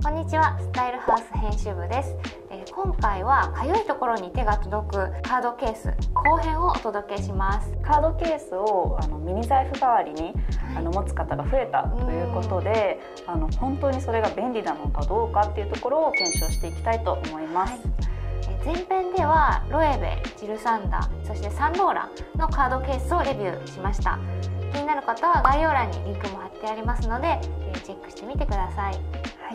こんにちは、スタイルハウス編集部です。今回はかゆいところに手が届くカードケース後編をお届けします。 カードケースをミニ財布代わりに持つ方が増えたということで、本当にそれが便利なのかどうかっていうところを検証していきたいと思います。 前編ではロエベ、ジルサンダー、そしてサンローランのカードケースをレビューしました。気になる方は概要欄にリンクも貼ってありますので、チェックしてみてください。 はい、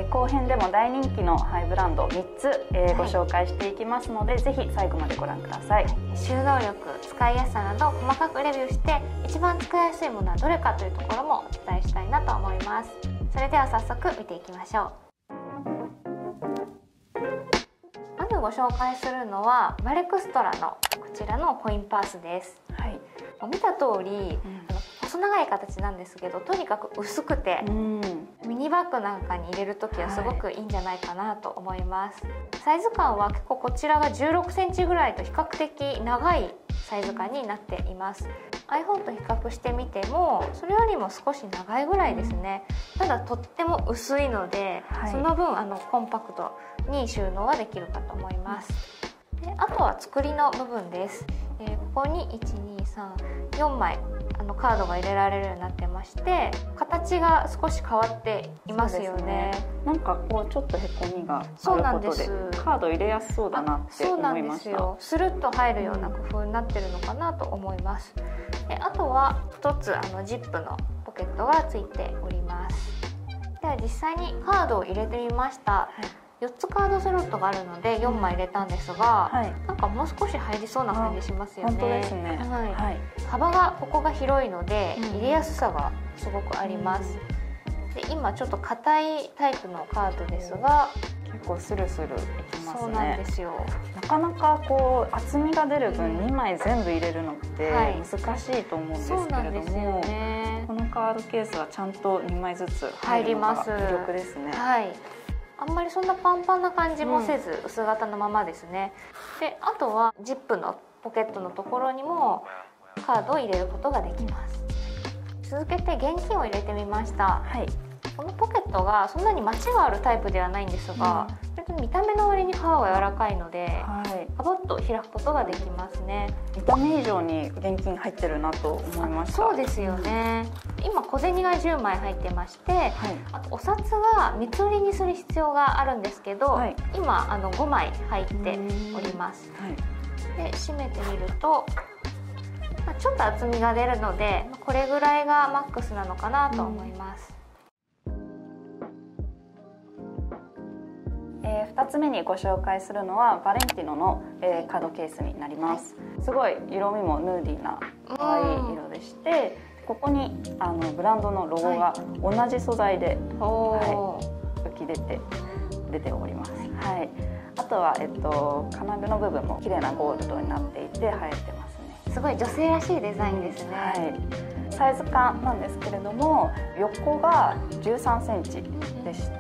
後編でも大人気のハイブランド3つ、ご紹介していきますので、ぜひ最後までご覧ください。 収納力、使いやすさなど細かくレビューして一番使いやすいものはどれかというところもお伝えしたいなと思います。それでは早速見ていきましょう。まずご紹介するのはマレクストラのこちらのコインパースです。はい、見た通り、細長い形なんですけど、とにかく薄くて、ミニバッグなんかに入れるときはすごくいいんじゃないかなと思います。サイズ感は結構こちらが16センチぐらいと比較的長いサイズ感になっています。 iPhone と比較してみてもそれよりも少し長いぐらいですね。ただとっても薄いので、その分コンパクトに収納はできるかと思います。であとは作りの部分です。ここに123枚カードが入れられるようになってまして、形が少し変わっていますよね。 なんかこうちょっとへこみがあることでカード入れやすそうだなって思いました。そうなんですよ。スルッと入るような工夫になってるのかなと思います。あとは1つジップのポケットがついております。では実際にカードを入れてみました。4つカードスロットがあるので4枚入れたんですが、なんかもう少し入りそうな感じしますよね。 本当ですね。 幅がここが広いので入れやすさがすごくあります。で今ちょっと硬いタイプのカードですが、 結構スルスルいきますね。 そうなんですよ。 なかなかこう厚みが出る分2枚全部入れるのって難しいと思うんですけれども、このカードケースはちゃんと2枚ずつ入るのが魅力ですね。あんまりそんなパンパンな感じもせず、薄型のままですね。であとはジップのポケットのところにもカードを入れることができます。続けて現金を入れてみました。このポケットがそんなにマチがあるタイプではないんですが、見た目の割に皮は柔らかいので、パボッと開くことができますね。見た目以上に現金入ってるなと思いました。 そうですよね。今小銭が10枚入ってまして、あとお札は三つ折りにする必要があるんですけど、今5枚入っております。で閉めてみると、ちょっと厚みが出るのでこれぐらいがマックスなのかなと思います。 2つ目にご紹介するのはバレンティノのカードケースになります。すごい色味もヌーディーな可愛い色でして、ここにブランドのロゴが同じ素材で、浮き出ております。あとは金具の部分も綺麗なゴールドになっていて映えてますね。 すごい女性らしいデザインですね。 サイズ感なんですけれども、横が13センチでして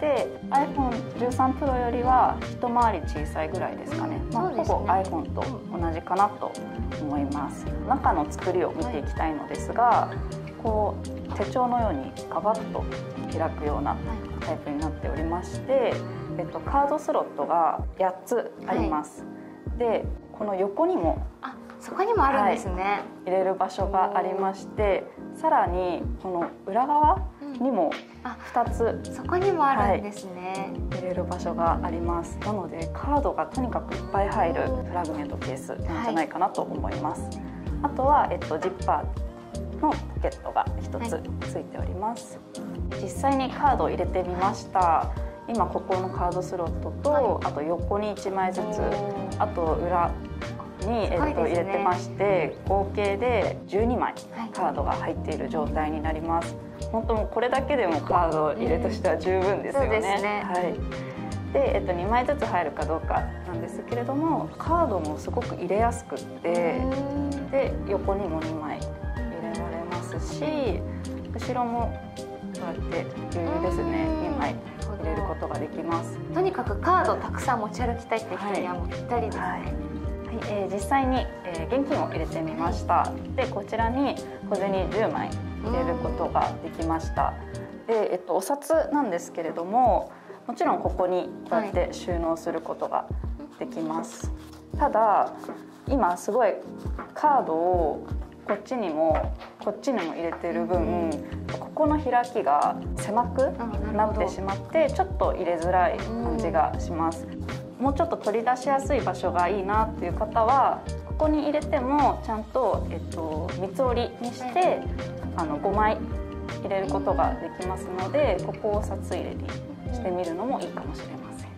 iPhone13 Pro よりは一回り小さいぐらいですかね。ほぼ iPhone と同じかなと思います。中の作りを見ていきたいのですが、こう手帳のようにガバッと開くようなタイプになっておりまして、カードスロットが8つあります。でこの横にもそこにもあるんですね。 入れる場所がありまして、さらにこの裏側にも2つ、 そこにもあるんですね。 入れる場所があります。なのでカードがとにかくいっぱい入るフラグメントケースなんじゃないかなと思います。あとはジッパーのポケットが1つついております。実際にカードを入れてみました。今ここのカードスロットと、あと横に1枚ずつ、あと裏に入れてまして、合計で12枚カードが入っている状態になります。本当もうこれだけでもカード入れとしては十分ですよね。で、2枚ずつ入るかどうかなんですけれども、カードもすごく入れやすくって、で横にも2枚入れられますし、後ろもこうやって余裕ですね、2枚入れることができます。 とにかくカードをたくさん持ち歩きたいって人にはもうぴったりですね。 実際に現金を入れてみました。でこちらに小銭10枚入れることができました。で、お札なんですけれども、 もちろんここにこうやって収納することができます。ただ今すごいカードをこっちにも入れてる分、ここの開きが狭くなってしまってちょっと入れづらい感じがします。もうちょっと取り出しやすい場所がいいなっていう方はここに入れてもちゃんと、三つ折りにして5枚入れることができますので、ここを札入れにしてみるのもいいかもしれません。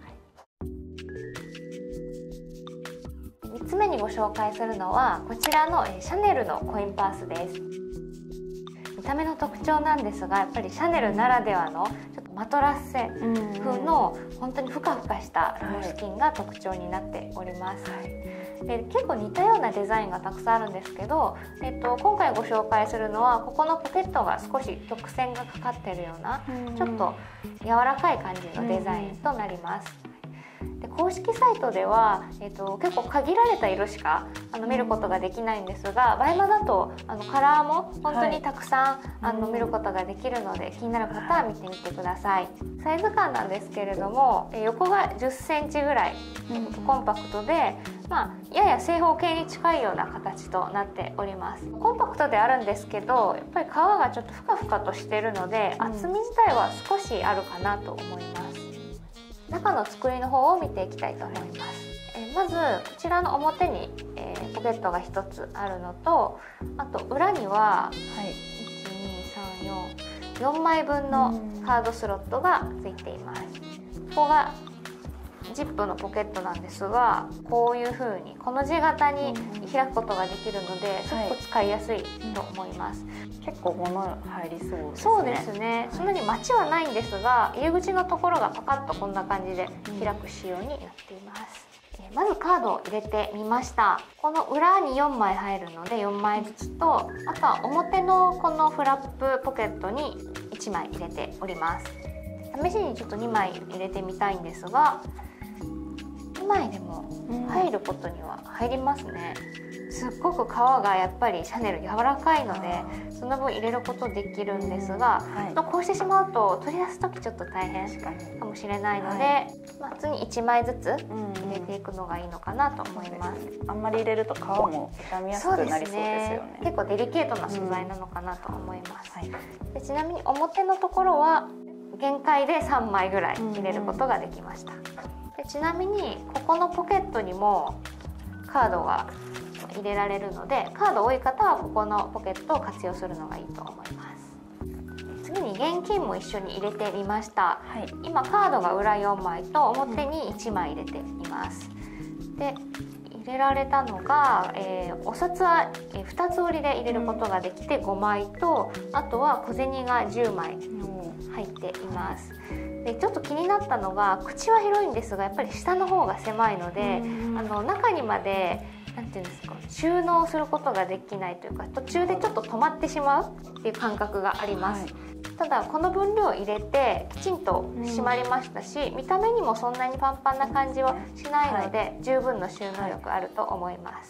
3つ目にご紹介するのはこちらのシャネルのコインパースです。見た目の特徴なんですが、やっぱりシャネルならではのちょっとマトラッセ風の本当にふかふかしたラムスキンが特徴になっております。で結構似たようなデザインがたくさんあるんですけど、今回ご紹介するのはここのポケットが少し曲線がかかっているようなちょっと柔らかい感じのデザインとなります。で公式サイトでは、結構限られた色しか見ることができないんですが、バイマだとカラーも本当にたくさん、見ることができるので、気になる方は見てみてください。サイズ感なんですけれども、横が10センチぐらいコンパクトで、やや正方形に近いような形となっております。コンパクトであるんですけど、やっぱり皮がちょっとふかふかとしているので、厚み自体は少しあるかなと思います。中の作りの方を見ていきたいと思います。まずこちらの表に、ポケットが1つあるのと、あと裏には、4枚分のカードスロットがついています。ここがジップのポケットなんですが、こういう風にこの字型に開くことができるので、すごく使いやすいと思います。 結構物入りそうですね。 そうですね。そんなに待ちはないんですが、入り口のところがパカッとこんな感じで開く仕様になっています。まずカードを入れてみました。この裏に4枚入るので4枚ずつと、あとは表のこのフラップポケットに1枚入れております。試しにちょっと2枚入れてみたいんですが、2枚でも入ることには入りますね。すっごく皮がやっぱりシャネル柔らかいので、その分入れることできるんですが、こうしてしまうと取り出す時ちょっと大変かもしれないので、普通に1枚ずつ入れていくのがいいのかなと思います。 あんまり入れると皮も傷みやすくなりそうですよね。 結構デリケートな素材なのかなと思います。でちなみに表のところは限界で3枚ぐらい入れることができました。でちなみにここのポケットにもカードが入れられるので、カード多い方はここのポケットを活用するのがいいと思います。次に現金も一緒に入れてみました。今カードが裏4枚と表に1枚入れています。で入れられたのが、お札は2つ折りで入れることができて5枚と、あとは小銭が10枚入っています。でちょっと気になったのが、口は広いんですがやっぱり下の方が狭いので、中にまでなんていうんですか、収納することができないというか、途中でちょっと止まってしまうっていう感覚があります。ただこの分量入れてきちんと締まりましたし、見た目にもそんなにパンパンな感じはしないので、十分の収納力あると思います。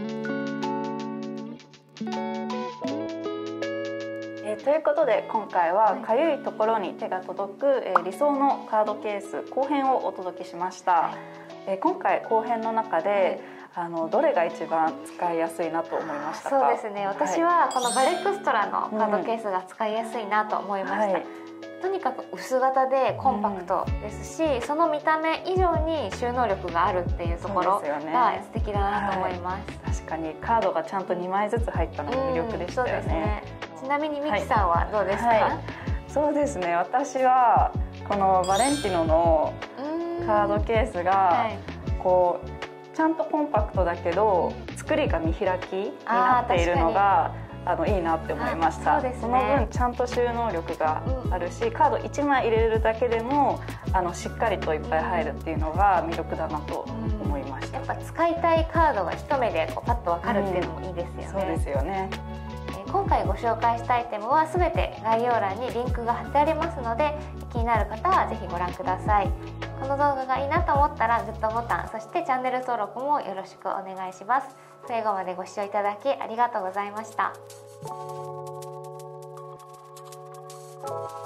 ということで今回はかゆいところに手が届く、理想のカードケース後編をお届けしました。今回後編の中で、どれが一番使いやすいなと思いましたか？ そうですね、私はこのバレクストラのカードケースが使いやすいなと思いました。とにかく薄型でコンパクトですし、その見た目以上に収納力があるっていうところが素敵だなと思います。 確かにカードがちゃんと2枚ずつ入ったのも魅力でしたよね。 ちなみにミキさんはどうですか？ そうですね、私はこのバレンティノのカードケースがこうちゃんとコンパクトだけど作りが見開きになっているのがいいなって思いました。その分ちゃんと収納力があるし、カード1枚入れるだけでもしっかりといっぱい入るっていうのが魅力だなと思いました。 やっぱ使いたいカードが一目でパッと分かるっていうのもいいですよね。 そうですよね。 今回ご紹介したアイテムは全て概要欄にリンクが貼ってありますので、気になる方はぜひご覧ください。この動画がいいなと思ったらグッドボタン、そしてチャンネル登録もよろしくお願いします。最後までご視聴いただきありがとうございました。